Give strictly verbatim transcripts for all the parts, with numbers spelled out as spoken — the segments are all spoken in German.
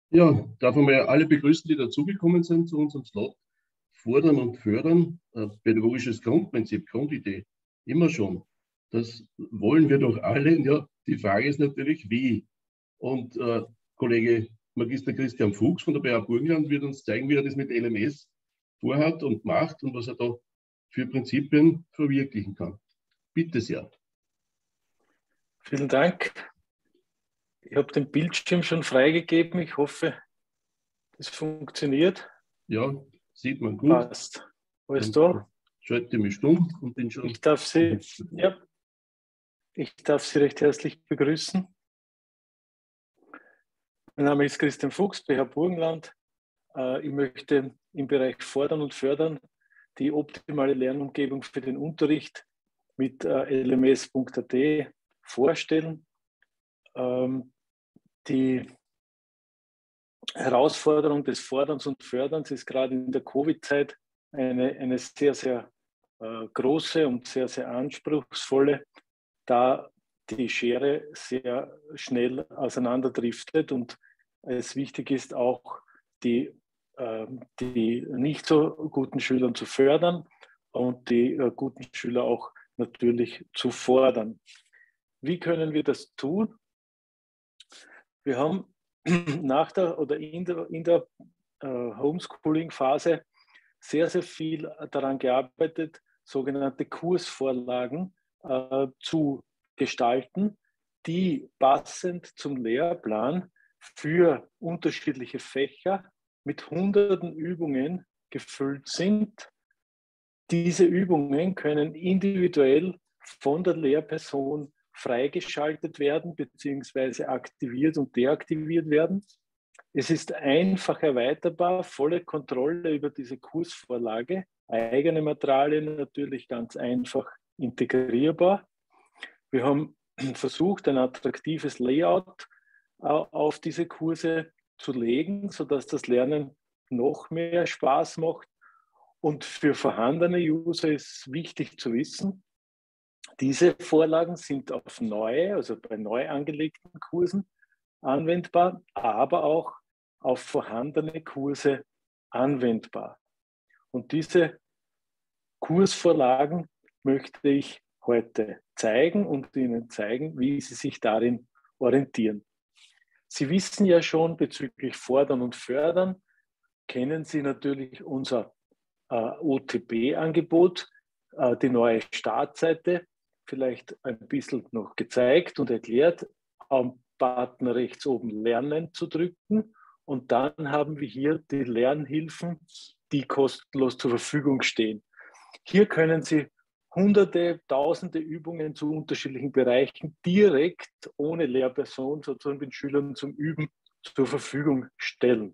Ja, darf einmal alle begrüßen, die dazugekommen sind zu unserem Slot. Fordern und fördern, äh, pädagogisches Grundprinzip, Grundidee, immer schon. Das wollen wir doch alle. Ja, die Frage ist natürlich, wie. Und äh, Kollege Magister Christian Fuchs von der B A Burgenland wird uns zeigen, wie er das mit L M S vorhat und macht und was er da für Prinzipien verwirklichen kann. Bitte sehr. Vielen Dank. Ich habe den Bildschirm schon freigegeben. Ich hoffe, es funktioniert. Ja, sieht man gut. Passt. Alles Dann da? schalte mich stumm und bin schon. Ich darf Sie, ja, ich darf Sie recht herzlich begrüßen. Mein Name ist Christian Fuchs, B H Burgenland. Ich möchte im Bereich Fordern und Fördern die optimale Lernumgebung für den Unterricht mit L M S Punkt A T vorstellen. Die Herausforderung des Forderns und Förderns ist gerade in der Covid-Zeit eine, eine sehr, sehr äh, große und sehr, sehr anspruchsvolle, da die Schere sehr schnell auseinanderdriftet und es wichtig ist, auch die, äh, die nicht so guten Schülern zu fördern und die äh, guten Schüler auch natürlich zu fordern. Wie können wir das tun? Wir haben nach der oder in der, in der äh, Homeschooling-Phase sehr, sehr viel daran gearbeitet, sogenannte Kursvorlagen äh, zu gestalten, die passend zum Lehrplan für unterschiedliche Fächer mit hunderten Übungen gefüllt sind. Diese Übungen können individuell von der Lehrperson freigeschaltet werden bzw. aktiviert und deaktiviert werden. Es ist einfach erweiterbar, volle Kontrolle über diese Kursvorlage, eigene Materialien natürlich ganz einfach integrierbar. Wir haben versucht, ein attraktives Layout auf diese Kurse zu legen, sodass das Lernen noch mehr Spaß macht. Und für vorhandene User ist wichtig zu wissen, diese Vorlagen sind auf neue, also bei neu angelegten Kursen anwendbar, aber auch auf vorhandene Kurse anwendbar. Und diese Kursvorlagen möchte ich heute zeigen und Ihnen zeigen, wie Sie sich darin orientieren. Sie wissen ja schon bezüglich Fordern und Fördern, kennen Sie natürlich unser äh, O T B-Angebot, äh, die neue Startseite, vielleicht ein bisschen noch gezeigt und erklärt, am Button rechts oben Lernen zu drücken und dann haben wir hier die Lernhilfen, die kostenlos zur Verfügung stehen. Hier können Sie hunderte, tausende Übungen zu unterschiedlichen Bereichen direkt ohne Lehrperson sozusagen den Schülern zum Üben zur Verfügung stellen.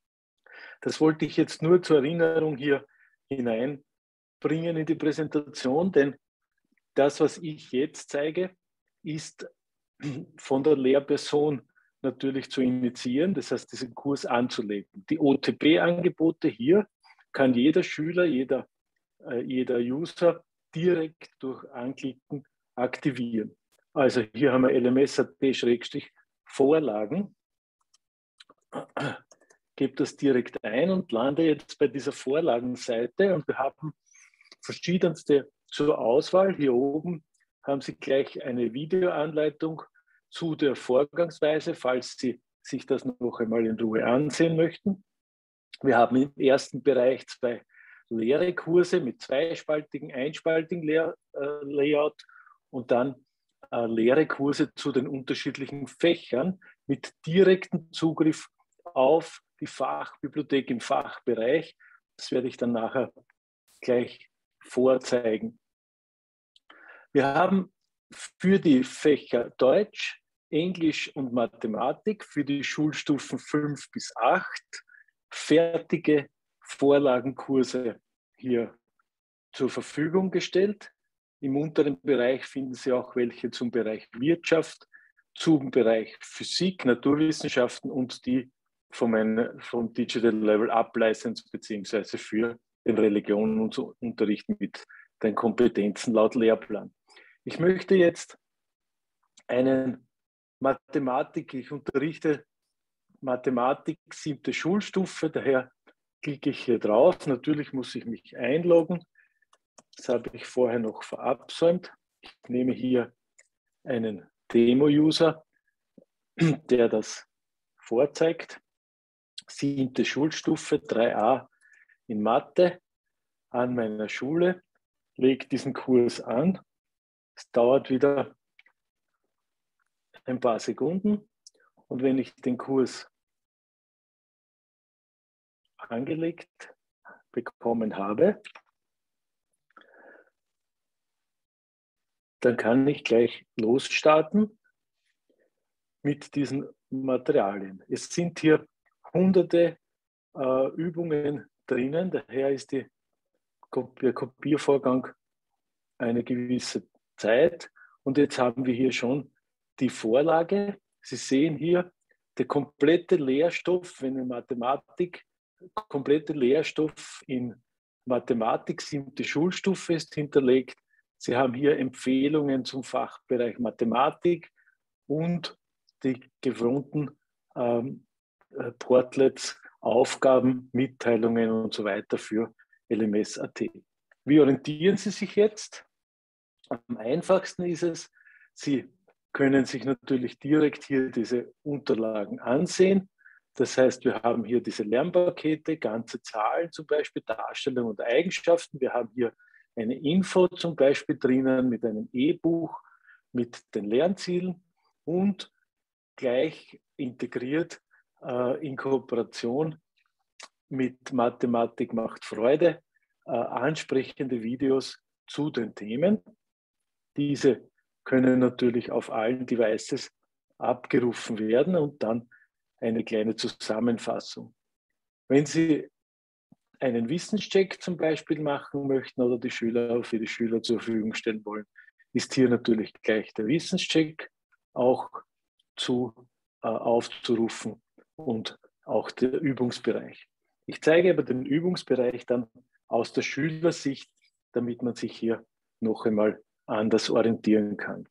Das wollte ich jetzt nur zur Erinnerung hier hineinbringen in die Präsentation, denn das, was ich jetzt zeige, ist von der Lehrperson natürlich zu initiieren, das heißt, diesen Kurs anzulegen. Die O T B-Angebote hier kann jeder Schüler, jeder, äh, jeder User direkt durch Anklicken aktivieren. Also hier haben wir L M S Punkt A T-Vorlagen. Gebe das direkt ein und lande jetzt bei dieser Vorlagenseite und wir haben verschiedenste zur Auswahl. Hier oben haben Sie gleich eine Videoanleitung zu der Vorgangsweise, falls Sie sich das noch einmal in Ruhe ansehen möchten. Wir haben im ersten Bereich zwei leere Kurse mit zweispaltigen, einspaltigen Lehr äh, Layout und dann äh, leere Kurse zu den unterschiedlichen Fächern mit direktem Zugriff auf die Fachbibliothek im Fachbereich. Das werde ich dann nachher gleich vorzeigen. Wir haben für die Fächer Deutsch, Englisch und Mathematik für die Schulstufen fünf bis acht fertige Vorlagenkurse hier zur Verfügung gestellt. Im unteren Bereich finden Sie auch welche zum Bereich Wirtschaft, zum Bereich Physik, Naturwissenschaften und die vom, vom Digital Level Up License beziehungsweise für den Religionsunterricht mit den Kompetenzen laut Lehrplan. Ich möchte jetzt einen Mathematik, ich unterrichte Mathematik, siebte Schulstufe, daher klicke ich hier drauf. Natürlich muss ich mich einloggen. Das habe ich vorher noch verabsäumt. Ich nehme hier einen Demo-User, der das vorzeigt. Siebte Schulstufe, drei a in Mathe an meiner Schule. Lege diesen Kurs an. Es dauert wieder ein paar Sekunden. Und wenn ich den Kurs angelegt bekommen habe, dann kann ich gleich losstarten mit diesen Materialien. Es sind hier hunderte äh, Übungen drinnen, daher ist die, der Kopiervorgang eine gewisse Zeit. Und jetzt haben wir hier schon die Vorlage. Sie sehen hier, der komplette Lehrstoff, wenn in Mathematik, komplette Lehrstoff in Mathematik, siebte Schulstufe ist hinterlegt. Sie haben hier Empfehlungen zum Fachbereich Mathematik und die gewohnten ähm, Portlets, Aufgaben, Mitteilungen und so weiter für L M S Punkt A T. Wie orientieren Sie sich jetzt? Am einfachsten ist es, Sie können sich natürlich direkt hier diese Unterlagen ansehen. Das heißt, wir haben hier diese Lernpakete, ganze Zahlen zum Beispiel, Darstellung und Eigenschaften. Wir haben hier eine Info zum Beispiel drinnen mit einem E-Buch, mit den Lernzielen und gleich integriert äh, in Kooperation mit Mathematik macht Freude, äh, ansprechende Videos zu den Themen. Diese können natürlich auf allen Devices abgerufen werden und dann eine kleine Zusammenfassung. Wenn Sie einen Wissenscheck zum Beispiel machen möchten oder die Schüler für die Schüler zur Verfügung stellen wollen, ist hier natürlich gleich der Wissenscheck auch zu, äh, aufzurufen und auch der Übungsbereich. Ich zeige aber den Übungsbereich dann aus der Schülersicht, damit man sich hier noch einmal anders orientieren kann.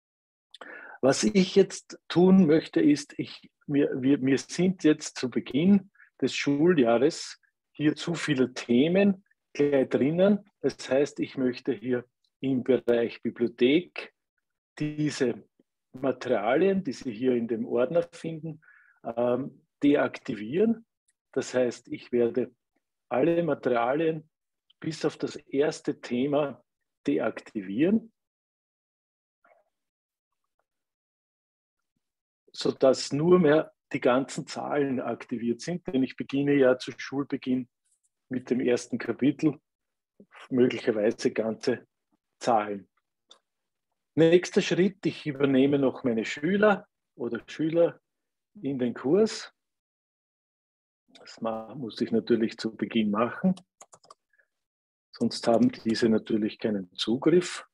Was ich jetzt tun möchte, ist, ich, wir, wir, wir sind jetzt zu Beginn des Schuljahres hier zu viele Themen gleich drinnen. Das heißt, ich möchte hier im Bereich Bibliothek diese Materialien, die Sie hier in dem Ordner finden, ähm, deaktivieren. Das heißt, ich werde alle Materialien bis auf das erste Thema deaktivieren, sodass nur mehr die ganzen Zahlen aktiviert sind, denn ich beginne ja zu Schulbeginn mit dem ersten Kapitel, möglicherweise ganze Zahlen. Nächster Schritt, ich übernehme noch meine Schüler oder Schüler in den Kurs. Das muss ich natürlich zu Beginn machen, sonst haben diese natürlich keinen Zugriff.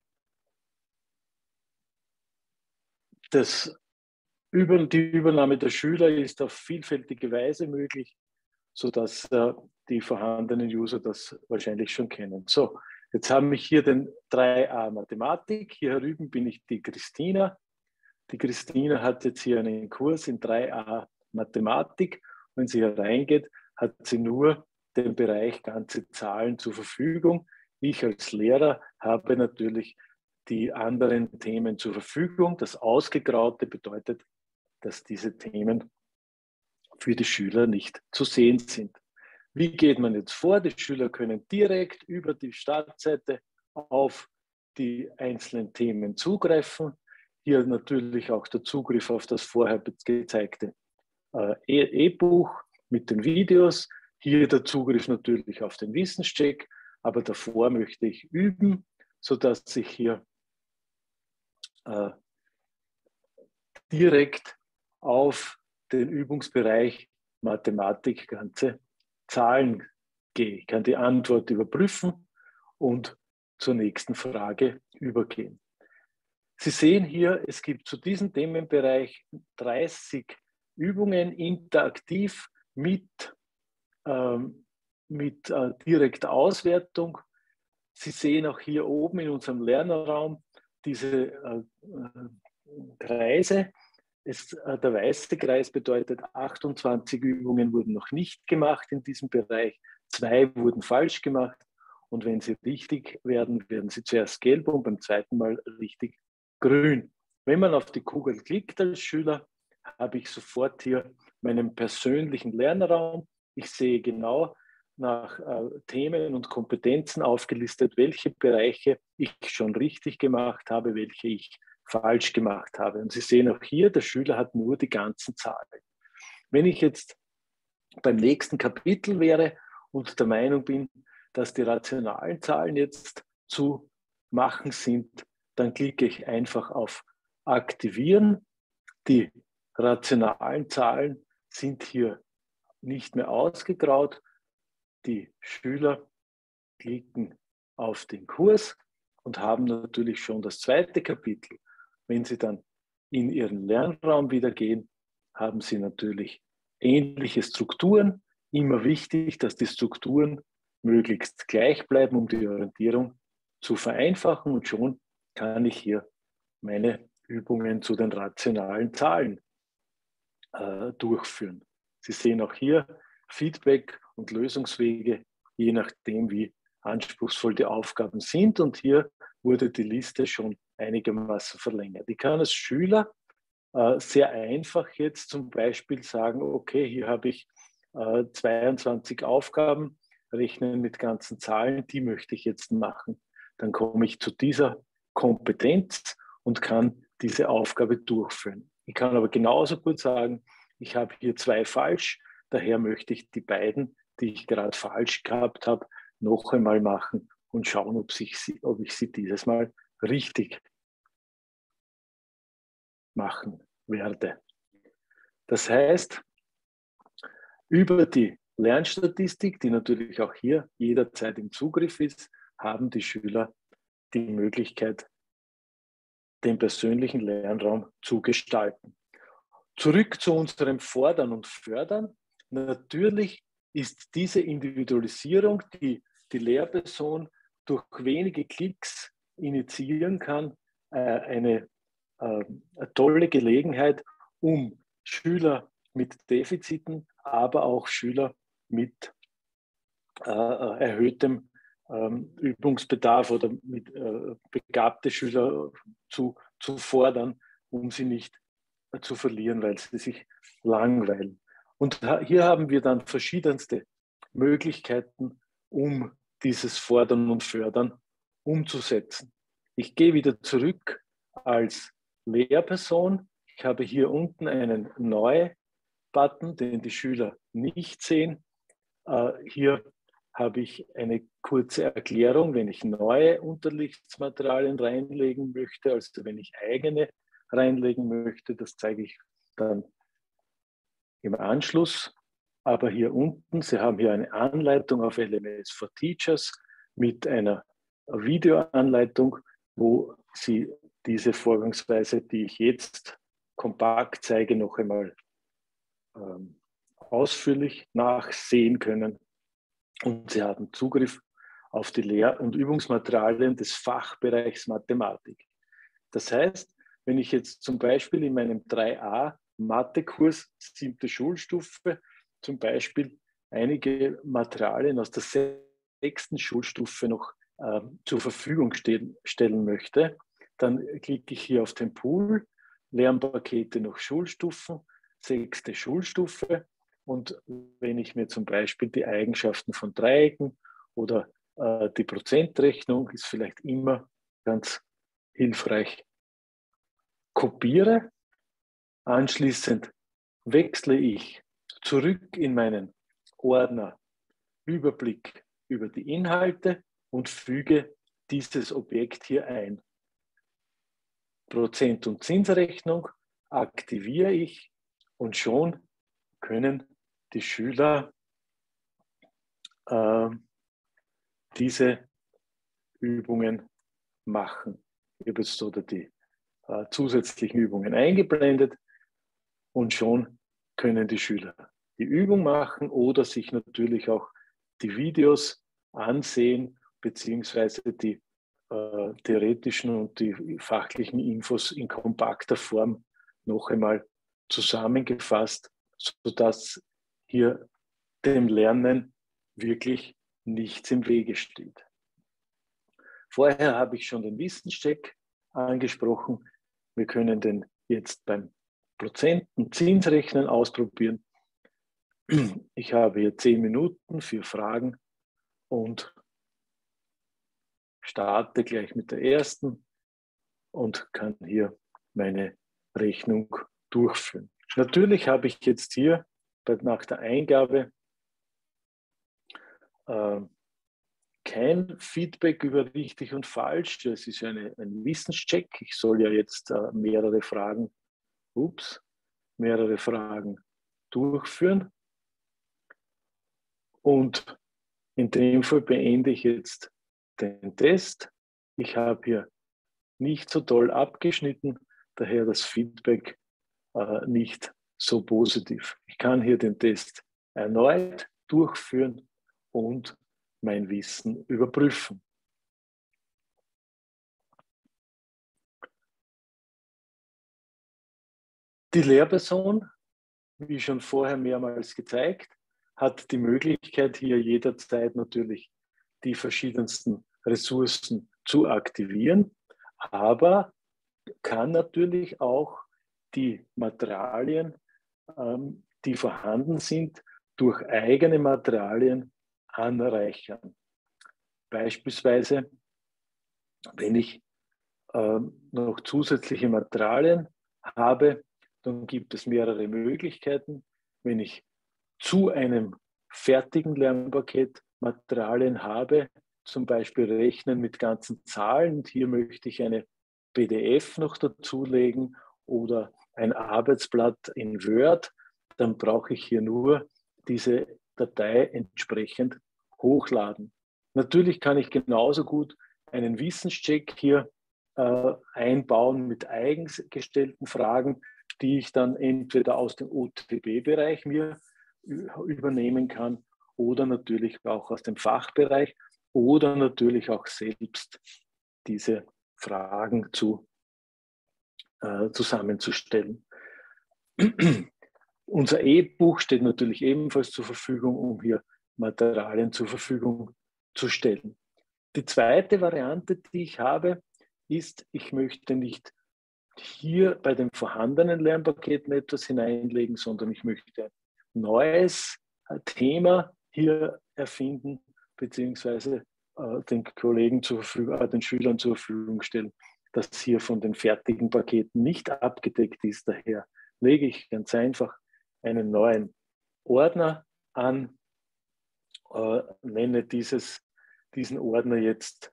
Das Über, die Übernahme der Schüler ist auf vielfältige Weise möglich, sodass äh, die vorhandenen User das wahrscheinlich schon kennen. So, jetzt habe ich hier den drei a Mathematik. Hier herüben bin ich die Christina. Die Christina hat jetzt hier einen Kurs in drei a Mathematik. Wenn sie hereingeht, hat sie nur den Bereich ganze Zahlen zur Verfügung. Ich als Lehrer habe natürlich die anderen Themen zur Verfügung. Das Ausgegraute bedeutet, dass diese Themen für die Schüler nicht zu sehen sind. Wie geht man jetzt vor? Die Schüler können direkt über die Startseite auf die einzelnen Themen zugreifen. Hier natürlich auch der Zugriff auf das vorher gezeigte äh, E-Buch mit den Videos. Hier der Zugriff natürlich auf den Wissenscheck, aber davor möchte ich üben, sodass ich hier äh, direkt auf den Übungsbereich Mathematik ganze Zahlen gehe. Ich kann die Antwort überprüfen und zur nächsten Frage übergehen. Sie sehen hier, es gibt zu diesem Themenbereich dreißig Übungen interaktiv mit, ähm, mit äh, direkter Auswertung. Sie sehen auch hier oben in unserem Lernerraum diese äh, Kreise. Es, äh, der weiße Kreis bedeutet, achtundzwanzig Übungen wurden noch nicht gemacht in diesem Bereich, zwei wurden falsch gemacht und wenn sie richtig werden, werden sie zuerst gelb und beim zweiten Mal richtig grün. Wenn man auf die Kugel klickt als Schüler, habe ich sofort hier meinen persönlichen Lernraum. Ich sehe genau nach äh, Themen und Kompetenzen aufgelistet, welche Bereiche ich schon richtig gemacht habe, welche ich falsch gemacht habe. Und Sie sehen auch hier, der Schüler hat nur die ganzen Zahlen. Wenn ich jetzt beim nächsten Kapitel wäre und der Meinung bin, dass die rationalen Zahlen jetzt zu machen sind, dann klicke ich einfach auf Aktivieren. Die rationalen Zahlen sind hier nicht mehr ausgegraut. Die Schüler klicken auf den Kurs und haben natürlich schon das zweite Kapitel. Wenn Sie dann in Ihren Lernraum wieder gehen, haben Sie natürlich ähnliche Strukturen. Immer wichtig, dass die Strukturen möglichst gleich bleiben, um die Orientierung zu vereinfachen. Und schon kann ich hier meine Übungen zu den rationalen Zahlen äh, durchführen. Sie sehen auch hier Feedback und Lösungswege, je nachdem, wie anspruchsvoll die Aufgaben sind. Und hier wurde die Liste schon einigermaßen verlängert. Ich kann als Schüler äh, sehr einfach jetzt zum Beispiel sagen, okay, hier habe ich äh, zweiundzwanzig Aufgaben, rechnen mit ganzen Zahlen, die möchte ich jetzt machen. Dann komme ich zu dieser Kompetenz und kann diese Aufgabe durchführen. Ich kann aber genauso gut sagen, ich habe hier zwei falsch, daher möchte ich die beiden, die ich gerade falsch gehabt habe, noch einmal machen und schauen, ob, sich sie, ob ich sie dieses Mal richtig machen werde. Das heißt, über die Lernstatistik, die natürlich auch hier jederzeit im Zugriff ist, haben die Schüler die Möglichkeit, den persönlichen Lernraum zu gestalten. Zurück zu unserem Fordern und Fördern. Natürlich ist diese Individualisierung, die die Lehrperson durch wenige Klicks initiieren kann, eine, eine tolle Gelegenheit, um Schüler mit Defiziten, aber auch Schüler mit äh, erhöhtem ähm, Übungsbedarf oder mit äh, begabte Schüler zu, zu fordern, um sie nicht äh, zu verlieren, weil sie sich langweilen. Und hier haben wir dann verschiedenste Möglichkeiten, um dieses Fordern und Fördern umzusetzen. Ich gehe wieder zurück als Lehrperson. Ich habe hier unten einen Neu-Button, den die Schüler nicht sehen. Äh, hier habe ich eine kurze Erklärung, wenn ich neue Unterrichtsmaterialien reinlegen möchte, also wenn ich eigene reinlegen möchte, das zeige ich dann im Anschluss. Aber hier unten, Sie haben hier eine Anleitung auf L M S for Teachers mit einer Videoanleitung, wo Sie diese Vorgangsweise, die ich jetzt kompakt zeige, noch einmal ähm, ausführlich nachsehen können. Und Sie haben Zugriff auf die Lehr- und Übungsmaterialien des Fachbereichs Mathematik. Das heißt, wenn ich jetzt zum Beispiel in meinem drei a Mathekurs, siebte Schulstufe, zum Beispiel einige Materialien aus der sechsten Schulstufe noch äh, zur Verfügung stehen, stellen möchte, dann klicke ich hier auf den Pool, Lernpakete nach Schulstufen, sechste Schulstufe. Und wenn ich mir zum Beispiel die Eigenschaften von Dreiecken oder äh, die Prozentrechnung ist vielleicht immer ganz hilfreich, kopiere, anschließend wechsle ich zurück in meinen Ordner Überblick über die Inhalte und füge dieses Objekt hier ein. Prozent- und Zinsrechnung aktiviere ich und schon können die Schüler äh, diese Übungen machen. Ich habe jetzt so die äh, zusätzlichen Übungen eingeblendet und schon können die Schüler die Übung machen oder sich natürlich auch die Videos ansehen, beziehungsweise die äh, theoretischen und die fachlichen Infos in kompakter Form noch einmal zusammengefasst, sodass hier dem Lernen wirklich nichts im Wege steht. Vorher habe ich schon den Wissenscheck angesprochen. Wir können den jetzt beim Prozent- und Zinsrechnen ausprobieren. Ich habe hier zehn Minuten für Fragen und starte gleich mit der ersten und kann hier meine Rechnung durchführen. Natürlich habe ich jetzt hier nach der Eingabe äh, kein Feedback über richtig und falsch. Das ist eine, ein Wissenscheck. Ich soll ja jetzt äh, mehrere Fragen, ups, mehrere Fragen durchführen. Und in dem Fall beende ich jetzt den Test. Ich habe hier nicht so toll abgeschnitten, daher das Feedback äh, nicht so positiv. Ich kann hier den Test erneut durchführen und mein Wissen überprüfen. Die Lehrperson, wie schon vorher mehrmals gezeigt, hat die Möglichkeit, hier jederzeit natürlich die verschiedensten Ressourcen zu aktivieren, aber kann natürlich auch die Materialien, ähm, die vorhanden sind, durch eigene Materialien anreichern. Beispielsweise, wenn ich ähm, noch zusätzliche Materialien habe, dann gibt es mehrere Möglichkeiten. Wenn ich zu einem fertigen Lernpaket Materialien habe, zum Beispiel Rechnen mit ganzen Zahlen, und hier möchte ich eine P D F noch dazulegen oder ein Arbeitsblatt in Word, dann brauche ich hier nur diese Datei entsprechend hochladen. Natürlich kann ich genauso gut einen Wissenscheck hier äh, einbauen mit eigens gestellten Fragen, die ich dann entweder aus dem O T B-Bereich mir übernehmen kann oder natürlich auch aus dem Fachbereich oder natürlich auch selbst diese Fragen zu, äh, zusammenzustellen. Unser E-Buch steht natürlich ebenfalls zur Verfügung, um hier Materialien zur Verfügung zu stellen. Die zweite Variante, die ich habe, ist, ich möchte nicht hier bei den vorhandenen Lernpaketen etwas hineinlegen, sondern ich möchte ein neues Thema hier erfinden, beziehungsweise äh, den Kollegen zur Verfügung, äh, den Schülern zur Verfügung stellen, das hier von den fertigen Paketen nicht abgedeckt ist. Daher lege ich ganz einfach einen neuen Ordner an, äh, nenne dieses, diesen Ordner jetzt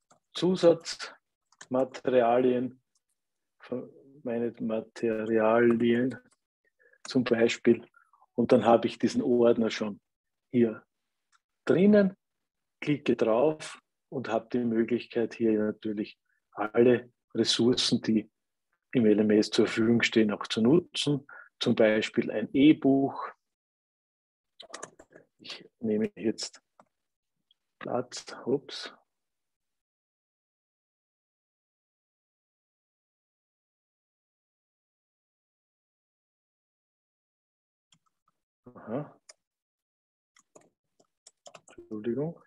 Zusatzmaterialien, meine Materialien zum Beispiel, und dann habe ich diesen Ordner schon hier drinnen, klicke drauf und habe die Möglichkeit, hier natürlich alle Ressourcen, die im L M S zur Verfügung stehen, auch zu nutzen. Zum Beispiel ein E-Buch. Ich nehme jetzt Platz, ups. Aha. Entschuldigung.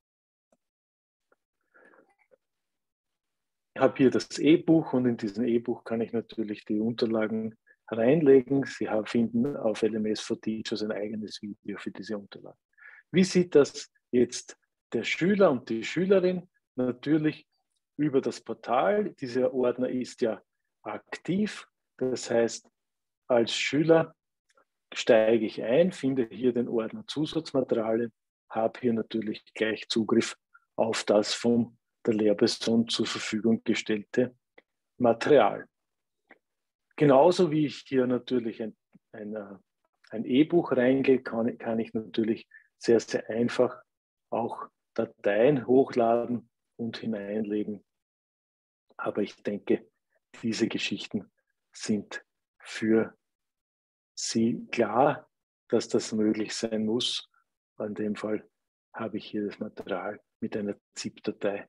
Ich habe hier das E-Buch und in diesem E-Buch kann ich natürlich die Unterlagen reinlegen. Sie haben, finden auf L M S for Teachers ein eigenes Video für diese Unterlagen. Wie sieht das jetzt der Schüler und die Schülerin? Natürlich über das Portal. Dieser Ordner ist ja aktiv. Das heißt, als Schüler steige ich ein, finde hier den Ordner Zusatzmaterialien, habe hier natürlich gleich Zugriff auf das von der Lehrperson zur Verfügung gestellte Material. Genauso wie ich hier natürlich ein, ein, ein E-Buch reingehe, kann, kann ich natürlich sehr, sehr einfach auch Dateien hochladen und hineinlegen. Aber ich denke, diese Geschichten sind für Sie klar, dass das möglich sein muss. In dem Fall habe ich hier das Material mit einer ZIP-Datei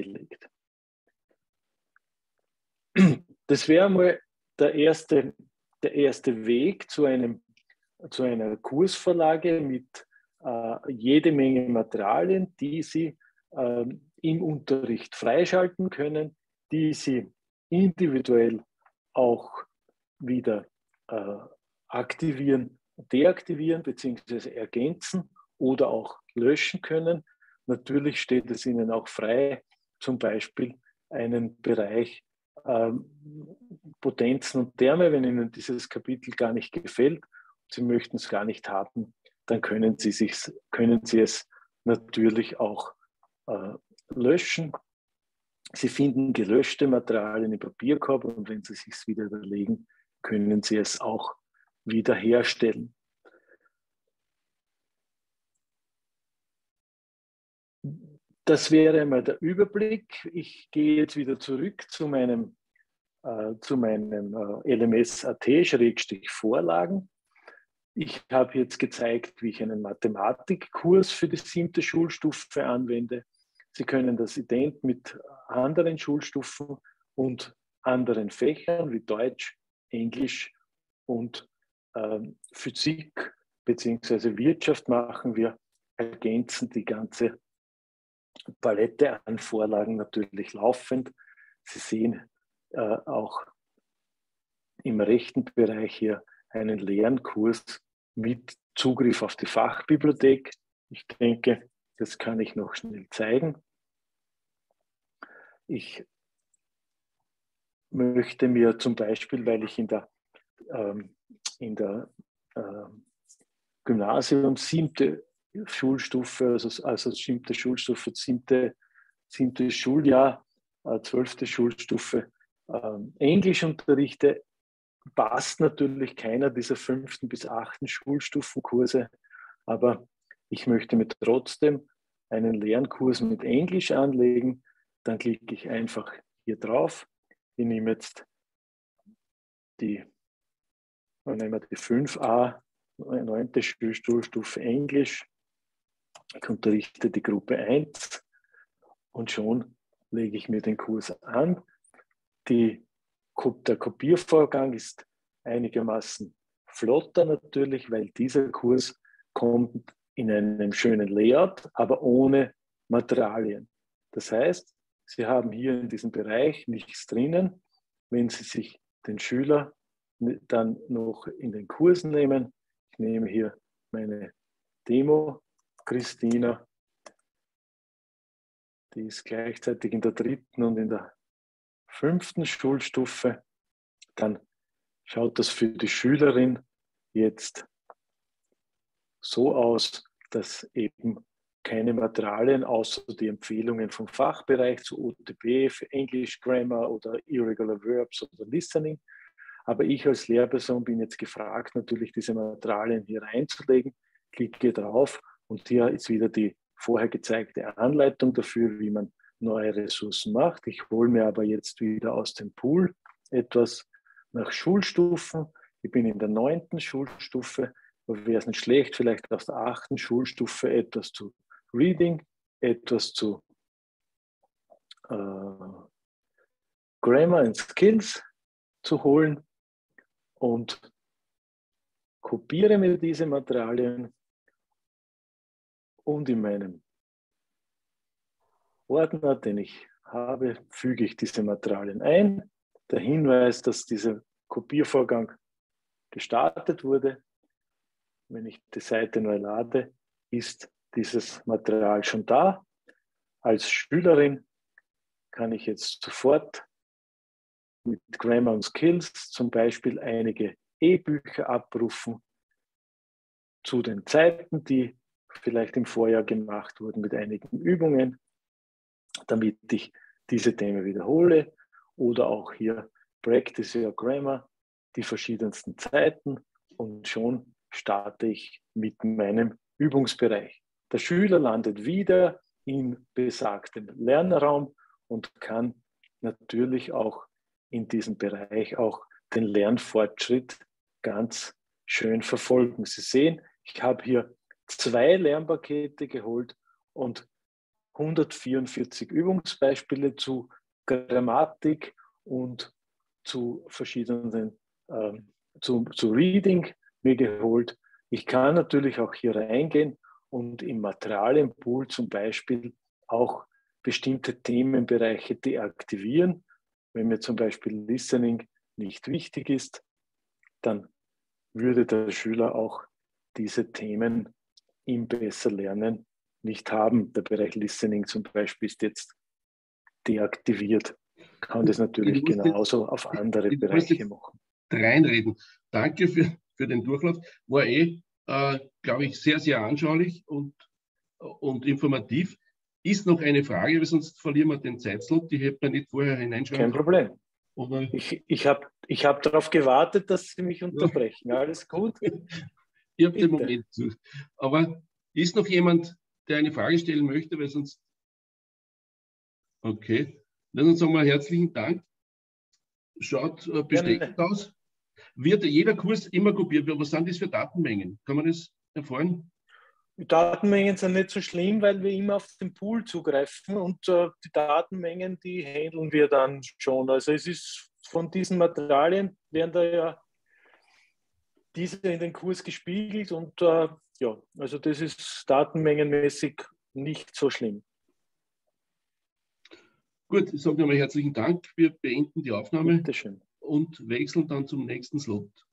hineingelegt. Das wäre mal der erste der erste Weg zu, einem, zu einer Kursvorlage mit äh, jede Menge Materialien, die Sie äh, im Unterricht freischalten können, die Sie individuell auch wieder äh, aktivieren, deaktivieren bzw. ergänzen oder auch löschen können. Natürlich steht es Ihnen auch frei, zum Beispiel einen Bereich ähm, Potenzen und Therme, wenn Ihnen dieses Kapitel gar nicht gefällt, Sie möchten es gar nicht haben, dann können Sie, sich, können Sie es natürlich auch äh, löschen. Sie finden gelöschte Materialien im Papierkorb und wenn Sie es sich wieder überlegen, können Sie es auch wiederherstellen. Das wäre einmal der Überblick. Ich gehe jetzt wieder zurück zu meinem, äh, zu meinem äh, L M S Punkt A T-Vorlagen. Ich habe jetzt gezeigt, wie ich einen Mathematikkurs für die siebte Schulstufe anwende. Sie können das ident mit anderen Schulstufen und anderen Fächern wie Deutsch, Englisch und ähm, Physik bzw. Wirtschaft machen. Wir ergänzen die ganze Palette an Vorlagen natürlich laufend. Sie sehen äh, auch im rechten Bereich hier einen Lernkurs mit Zugriff auf die Fachbibliothek. Ich denke, das kann ich noch schnell zeigen. Ich möchte mir zum Beispiel, weil ich in der, ähm, in der ähm, Gymnasium siebte Schulstufe, also, also siebte Schulstufe, siebte, siebte Schuljahr, äh, zwölfte Schulstufe ähm, Englisch unterrichte, passt natürlich keiner dieser fünften bis achten Schulstufenkurse, aber ich möchte mir trotzdem einen Lernkurs mit Englisch anlegen. Dann klicke ich einfach hier drauf. Ich nehme jetzt die, nehmen wir die fünf a, neunte Schulstufe Englisch. Ich unterrichte die Gruppe eins und schon lege ich mir den Kurs an. Die, der Kopiervorgang ist einigermaßen flotter natürlich, weil dieser Kurs kommt in einem schönen Layout, aber ohne Materialien. Das heißt, Sie haben hier in diesem Bereich nichts drinnen. Wenn Sie sich den Schüler dann noch in den Kurs nehmen, ich nehme hier meine Demo, Christina, die ist gleichzeitig in der dritten und in der fünften Schulstufe, dann schaut das für die Schülerin jetzt so aus, dass eben keine Materialien außer die Empfehlungen vom Fachbereich zu O T B, für English Grammar oder Irregular Verbs oder Listening. Aber ich als Lehrperson bin jetzt gefragt, natürlich diese Materialien hier reinzulegen, klicke drauf und hier ist wieder die vorher gezeigte Anleitung dafür, wie man neue Ressourcen macht. Ich hole mir aber jetzt wieder aus dem Pool etwas nach Schulstufen. Ich bin in der neunten Schulstufe, aber wäre es nicht schlecht, vielleicht aus der achten Schulstufe etwas zu Reading, etwas zu äh, Grammar and Skills zu holen und kopiere mir diese Materialien und in meinem Ordner, den ich habe, füge ich diese Materialien ein. Der Hinweis, dass dieser Kopiervorgang gestartet wurde, wenn ich die Seite neu lade, ist dieses Material schon da. Als Schülerin kann ich jetzt sofort mit Grammar und Skills zum Beispiel einige E-Bücher abrufen zu den Zeiten, die vielleicht im Vorjahr gemacht wurden mit einigen Übungen, damit ich diese Themen wiederhole oder auch hier Practice Your Grammar, die verschiedensten Zeiten und schon starte ich mit meinem Übungsbereich. Der Schüler landet wieder im besagten Lernraum und kann natürlich auch in diesem Bereich auch den Lernfortschritt ganz schön verfolgen. Sie sehen, ich habe hier zwei Lernpakete geholt und hundertvierundvierzig Übungsbeispiele zu Grammatik und zu verschiedenen ähm, zu, zu Reading mir geholt. Ich kann natürlich auch hier reingehen und im Materialienpool zum Beispiel auch bestimmte Themenbereiche deaktivieren. Wenn mir zum Beispiel Listening nicht wichtig ist, dann würde der Schüler auch diese Themen im Besserlernen nicht haben. Der Bereich Listening zum Beispiel ist jetzt deaktiviert. Kann das natürlich genauso auf andere Bereiche machen. Reinreden. Danke für, für den Durchlauf. War eh, äh, glaube ich, sehr, sehr anschaulich und, und informativ. Ist noch eine Frage, weil sonst verlieren wir den Zeitslot. Die hätte man nicht vorher hineinschreiben. Kein Problem. Oder? Ich, ich habe ich hab darauf gewartet, dass Sie mich unterbrechen. Ja. Alles gut? Ich habe den Moment zu. Aber ist noch jemand, der eine Frage stellen möchte, weil sonst. Okay. Dann sagen wir herzlichen Dank. Schaut äh, bestechend aus. Wird jeder Kurs immer kopiert? Was sind das für Datenmengen? Kann man das erfahren? Die Datenmengen sind nicht so schlimm, weil wir immer auf den Pool zugreifen und äh, die Datenmengen, die handeln wir dann schon. Also es ist von diesen Materialien, werden da ja diese in den Kurs gespiegelt und äh, ja, also das ist datenmengenmäßig nicht so schlimm. Gut, ich sage nochmal herzlichen Dank. Wir beenden die Aufnahme Bitteschön. und wechseln dann zum nächsten Slot.